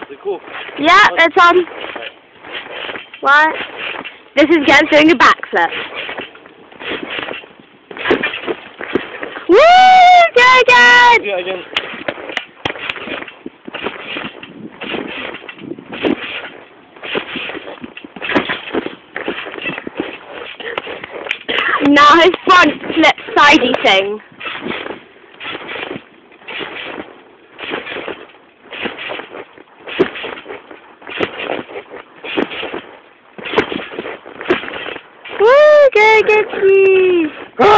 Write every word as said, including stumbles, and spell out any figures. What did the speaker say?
Is it cool? Yeah, it's on. What? This is Gaz doing a backflip. Woo! Do it again! Do it again. Now his front flip sidey thing. Woo! Go get you!